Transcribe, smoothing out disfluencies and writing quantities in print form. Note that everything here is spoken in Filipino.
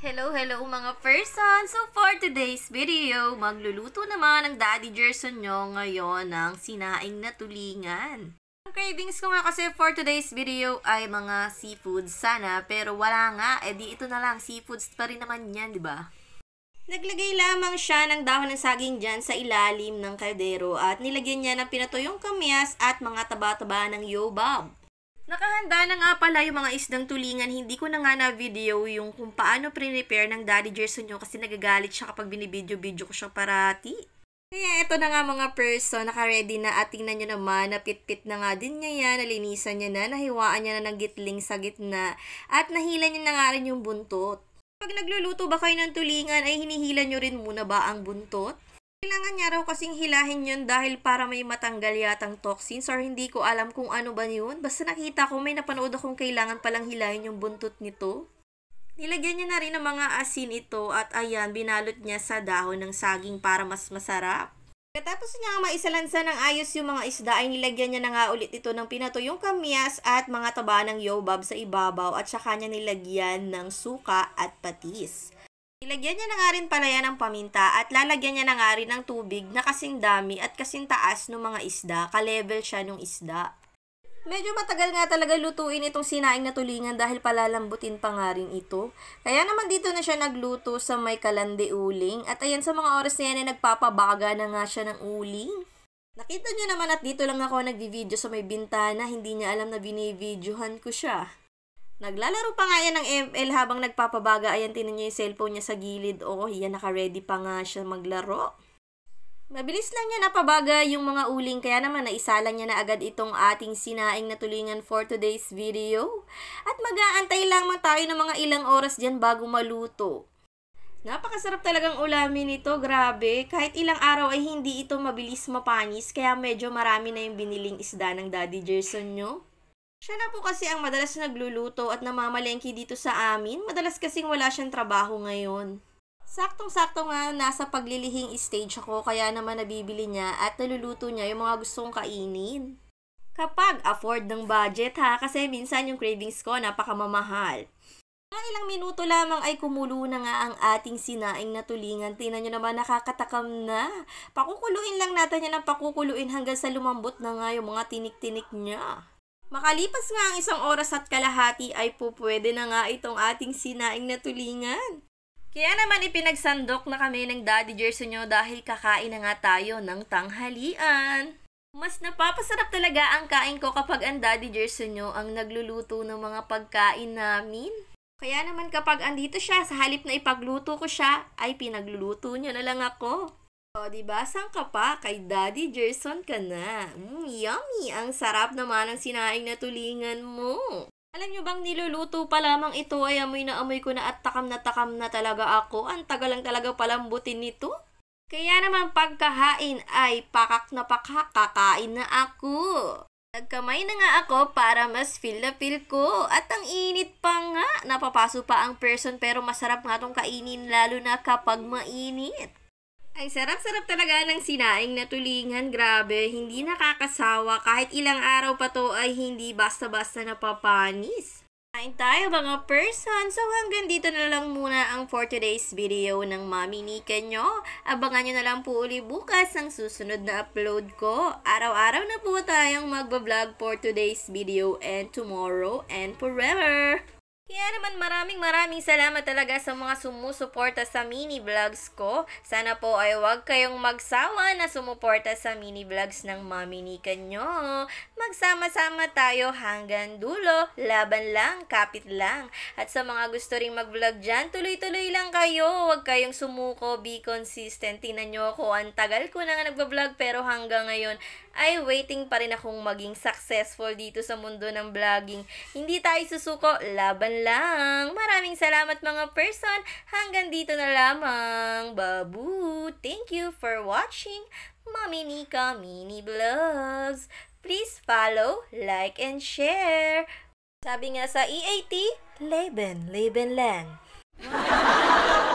Hello mga person! So for today's video, magluluto naman ang Daddy Gerson nyo ngayon ng sinaing na tulingan. Ang cravings ko nga kasi for today's video ay mga seafoods sana, pero wala nga, edi ito na lang, seafoods pa rin naman yan, di ba? Naglagay lamang siya ng dahon ng saging dyan sa ilalim ng kaldero at nilagyan niya ng pinatoyong kamyas at mga taba-taba ng yobab. Nakahanda na nga pala yung mga isdang tulingan. Hindi ko na nga na-video yung kung paano pre-prepare ng Daddy Gerson nyo kasi nagagalit siya kapag binibidyo-video ko siya parati. Kaya eto na nga mga person, naka-ready na at tingnan nyo naman, napit-pit na nga din niya yan, nalinisan niya na, nahiwaan niya na ng gitling sa gitna, at nahila niya na nga rin yung buntot. Pag nagluluto ba kayo ng tulingan, ay hinihila nyo rin muna ba ang buntot? Kailangan niya raw kasing hilahin yun dahil para may matanggal yatang toxins or hindi ko alam kung ano ba yun. Basta nakita ko, may napanood akong kailangan palang hilahin yung buntot nito. Nilagyan niya na rin ng mga asin ito at ayan, binalot niya sa dahon ng saging para mas masarap. Katapos niya maisalansa ng ayos yung mga isda ay nilagyan niya na nga ulit ito ng pinatoyong kamyas at mga taba ng yobab sa ibabaw at saka niya nilagyan ng suka at patis. Nilagyan niya na nga rin pala yan ng paminta at lalagyan niya na nga rin ng tubig na kasing dami at kasing taas ng mga isda, ka-level siya ng isda. Medyo matagal nga talaga lutuin itong sinaing na tulingan dahil palalambutin pa nga rin ito. Kaya naman dito na siya nagluto sa may kalande uling at ayan sa mga oras na yan ay nagpapabaga na nga siya ng uling. Nakita niyo naman at dito lang ako nagvi-video sa may bintana, hindi niya alam na binibidyohan ko siya. Naglalaro pa nga yan ng ML habang nagpapabaga. Ayan, tinan niyo yung cellphone niya sa gilid. Oo, yan, naka-ready pa nga siya maglaro. Mabilis lang niya napabaga yung mga uling, kaya naman naisalang niya na agad itong ating sinaing na tulingan for today's video. At mag-aantay lamang tayo ng mga ilang oras dyan bago maluto. Napakasarap talagang ulamin ito, grabe. Kahit ilang araw ay hindi ito mabilis mapanis, kaya medyo marami na yung biniling isda ng Daddy Gerson nyo. Siya na po kasi ang madalas nagluluto at namamalengke dito sa amin. Madalas kasing wala siyang trabaho ngayon. Saktong-sakto nga nasa paglilihing stage ako kaya naman nabibili niya at naluluto niya yung mga gusto kong kainin. Kapag afford ng budget ha, kasi minsan yung cravings ko napakamamahal. Mga ilang minuto lamang ay kumulo na nga ang ating sinaing na tulingan. Tingnan nyo naman, nakakatakam na. Pakukuluin lang natin yan ng pakukuluin hanggang sa lumambot na nga yung mga tinik-tinik niya. Makalipas nga ang isang oras at kalahati ay pwede na nga itong ating sinaing na tulingan. Kaya naman ipinagsandok na kami ng Daddy Gerson nyo dahil kakain na nga tayo ng tanghalian. Mas napapasarap talaga ang kain ko kapag ang Daddy Gerson nyo ang nagluluto ng mga pagkain namin. Kaya naman kapag andito siya, sa halip na ipagluto ko siya, ay pinagluluto nyo na lang ako. O, diba? Saan ka pa? Kay Daddy Gerson ka na. Yummy! Ang sarap naman ng sinaing na tulingan mo. Alam nyo bang niluluto pa lamang ito ay amoy ko na at takam na talaga ako. Ang tagal lang talaga palambutin nito. Kaya naman pagkahain ay pakak na pakak, kakain na ako. Nagkamay na nga ako para mas feel na feel ko. At ang init pa nga. Napapaso pa ang person pero masarap nga itong kainin lalo na kapag mainit. Ay, sarap-sarap talaga ng sinaing na tulingan. Grabe, hindi nakakasawa. Kahit ilang araw pa to ay hindi basta-basta napapanis. Kain tayo mga person. So hanggang dito na lang muna ang for today's video ng Mami Nika nyo. Abangan nyo na lang po uli bukas ang susunod na upload ko. Araw-araw na po tayong magbablog for today's video and tomorrow and forever. Kaya naman maraming salamat talaga sa mga sumusuporta sa mini vlogs ko. Sana po ay huwag kayong magsawa na sumuporta sa mini vlogs ng Mami Nika nyo. Magsama-sama tayo hanggang dulo. Laban lang, kapit lang. At sa mga gusto ring mag-vlog dyan, tuloy-tuloy lang kayo. Huwag kayong sumuko, be consistent. Tingnan nyo ako, ang tagal ko na nga nagbablog pero hanggang ngayon ay waiting pa rin akong maging successful dito sa mundo ng vlogging. Hindi tayo susuko, laban lang. Maraming salamat mga person. Hanggang dito na lamang. Babu! Thank you for watching Mami Nika Mini Vlogs. Please follow, like, and share. Sabi nga sa EAT, Leben lang.